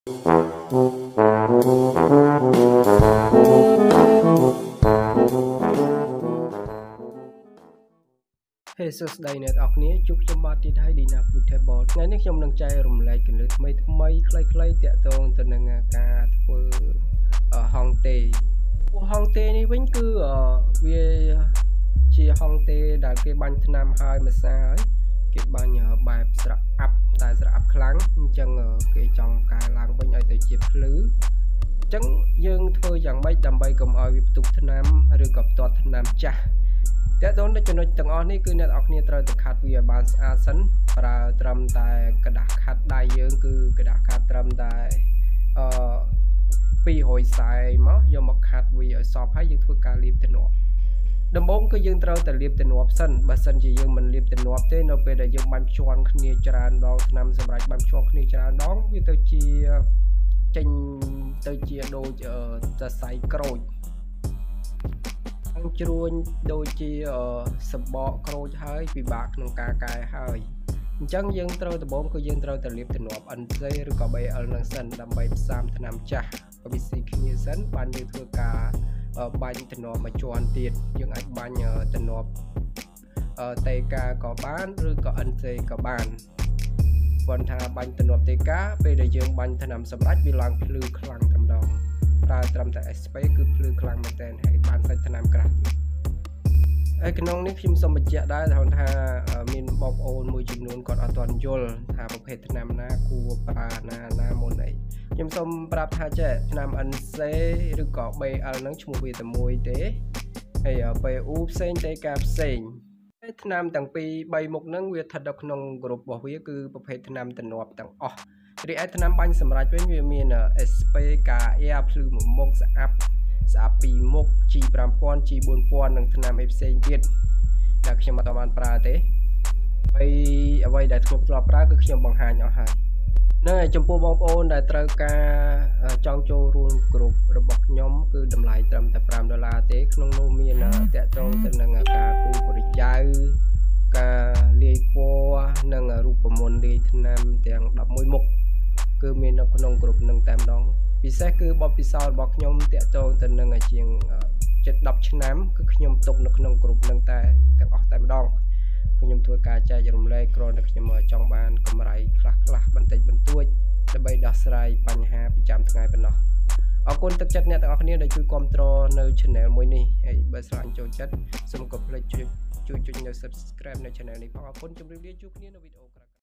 Hey, so today net អរគ្នាជួបខ្ញុំបាទទៀតហើយ Dina Food Table ថ្ងៃនេះខ្ញុំនឹងចែករំលែកគន្លឹះថ្មីៗខ្លីៗទាក់ទងទៅនឹងការធ្វើហុងតេហុងតេនេះវិញគឺវាជាហុងតេដែលគេបាញ់ថ្នាំហើយម្សៅហើយគេបាញ់បែបស្រអាប់តែស្រអាប់ខ្លាំងអញ្ចឹងគេចង់កែឡើងវិញឲ្យទៅជាភ្លឺអញ្ចឹងយើងធ្វើយ៉ាងម៉េចដើម្បីកុំឲ្យវាផ្ទុកថ្នាំឬក៏ផ្ទាត់ថ្នាំចាស់តែដូនតែចំណុចទាំងអស់នេះគឺអ្នកនរគ្នាត្រូវតែខាត់វាឲ្យបានស្អាតសិនប្រើត្រឹមតែกระดาษខាត់ដៃយើងគឺกระดาษខាត់ត្រឹមតែ200ខ្សែមកយកមកខាត់វាឲ្យសព្វហើយយើងធ្វើការលាបទំនាប់ដំបូងគឺយើងត្រូវតែលាបទំនាប់សិនបើសិនជាយើងមិនលាបទំនាប់ទេនៅពេលដែលយើងបាញ់ភ្ជាប់គ្នាច្រើនដងថ្នាំសម្រាប់បាញ់ភ្ជាប់គ្នាច្រើនដងវាទៅជាចេញទៅជាដូចសរសៃក្រូចជ្រួញដូចជាសបកក្រូចហើយពិបាកក្នុងការកែហើយអញ្ចឹងយើងត្រូវដំបូងគឺយើងត្រូវតែលាបទំនាប់ NC ឬក៏ BL នឹងសិនដើម្បីផ្សាមថ្នាំចាស់ក៏វាស៊ីគ្នាសិនបានយើងធ្វើការបាញ់ទំនាប់មួយជាន់ទៀតយើងអាចបាញ់ទំនាប់តេកាក៏បានឬក៏ NC ក៏បានគាត់ថាបាញ់ទំនាប់តេកាពេលដែលយើងបាញ់ថ្នាំសម្រាប់វាឡើងភ្លឺខ្លាំងតែម្ដងប្រើត្រឹមតែ SP គឺភ្លឺខ្លាំងមែនទែនហើយបានសាច់ថ្នាំក្រាស់ទៀតហើយក្នុងនេះខ្ញុំសូមបញ្ជាក់ដែរថាមានបងប្អូនមួយចំនួនគាត់អត់ទាន់យល់ថាប្រភេទថ្នាំណាគួរប្រើណាមុនអីខ្ញុំសូមប្រាប់ថាចេះថ្នាំ NC ឬក៏ BL ហ្នឹងឈ្មោះវាតែមួយទេហើយ PU ផ្សេងទេការផ្សេងថ្នាំទាំងពីរ3មុខហ្នឹងវាស្ថិតនៅក្នុងក្រុមរបស់វាគឺប្រភេទថ្នាំទំនាប់ទាំងអស់រីឯថ្នាំបាញ់សម្រាប់វិញវាមាន SP KR ភ្លឺមួយមុខស្អាប់2មុខ G5000 G4000 និងថ្នាំអីផ្សេងទៀតដែលខ្ញុំអត់បានប្រើទេហើយអ្វីដែលខ្ញុំធ្លាប់ប្រើគឺខ្ញុំបង្ហាញអស់ហើយនៅចំពោះបងប្អូនដែលត្រូវការចង់ចូលរួមក្រុមរបស់ខ្ញុំគឺតម្លៃត្រឹមតែ$5ទេក្នុងនោះមានតាក់ទងទៅនឹងការគូបរិយាការលាយពណ៌និងរូបមន្តលាយថ្នាំទាំង11មុខគឺមាននៅក្នុងក្រុមនឹងតែម្ដងពិសេសគឺបទពិសោធន៍របស់ខ្ញុំតាក់ទងទៅនឹងជាង10ឆ្នាំគឺខ្ញុំទុកនៅក្នុងក្រុមនឹងតែទាំងអស់តែម្ដងខ្ញុំធ្វើការចែករំលែកគ្រាន់តែខ្ញុំចង់បានកម្រៃខ្លះបន្តិចបន្តួចដើម្បីដោះស្រាយបញ្ហាប្រចាំថ្ងៃប៉ុណ្ណោះអរគុណទឹកចិត្តអ្នកទាំងអស់គ្នាដែលជួយគាំទ្រនៅ channel មួយនេះហើយបើស្រឡាញ់ចូលចិត្តសូមកុំភ្លេចជួយចុចនៅ subscribe នៅ channel នេះផងអរគុណជម្រាបលាជួបគ្នានៅវីដេអូ